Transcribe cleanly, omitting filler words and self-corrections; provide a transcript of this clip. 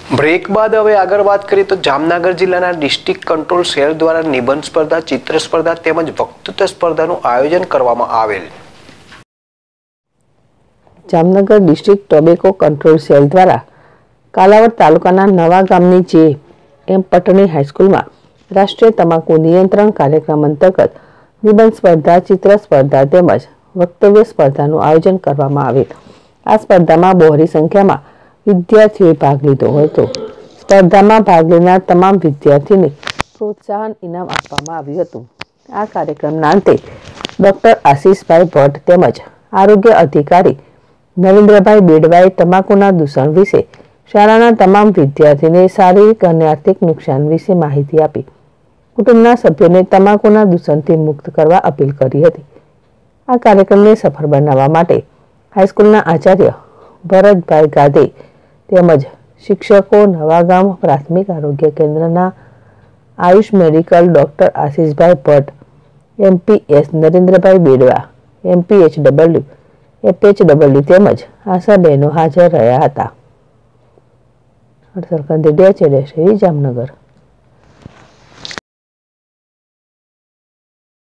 Break બાદ હવે આગળ વાત કરીએ તો જામનગર જિલ્લાના ડિસ્ટ્રિક્ટ કંટ્રોલ સેલ દ્વારા નિબંધ સ્પર્ધા, ચિત્ર સ્પર્ધા તેમજ વક્તૃત્વ સ્પર્ધાનું આયોજન કરવામાં આવેલ. Jamnagar district tobacco control cell દ્વારા કાલાવડ તાલુકાના નવા ગામની જે.એમ. પટણી હાઈસ્કૂલમાં રાષ્ટ્રીય તમાકુ નિયંત્રણ કાર્યક્રમ અંતર્ગત નિબંધ સ્પર્ધા, ચિત્ર સ્પર્ધા તેમજ વક્તવ્ય સ્પર્ધાનું આયોજન કરવામાં આવેલ. આ સ્પર્ધામાં બહોળી સંખ્યામાં વિદ્યાર્થીઓએ ભાગ લીધો હતો. સ્પર્ધામાં ભાગ લેનાર તમામ વિદ્યાર્થીઓને પ્રોત્સાહન ઇનામ આપવામાં આવ્યું હતું. આ કાર્યક્રમના અંતે ડોક્ટર આશીષભાઈ ભટ્ટ તેમજ આરોગ્ય અધિકારી નરેન્દ્રભાઈ બેડવાએ તમાકુના દૂષણ વિશે શાળાના તમામ વિદ્યાર્થીઓને શારીરિક અને આર્થિક નુકસાન વિશે માહિતી આપી કુટુંબના સભ્યોને તમાકુના દૂષણથી મુક્ત કરવા અપીલ કરી હતી. આ કાર્યક્રમને સફળ બનાવવા માટે હાઈસ્કૂલના આચાર્ય ભરતભાઈ ગાધે તેમજ શિક્ષકો, નવાગામ પ્રાથમિક આરોગ્ય કેન્દ્રના AYUSH medical doctor Ashishbhai Bhatt, MPS Narendrabhai Bedva, MPHW, FHW તેમજ આશાબહેનો હાજર રહ્યા હતા. હર્ષલ કંદેડિયા, જામનગર.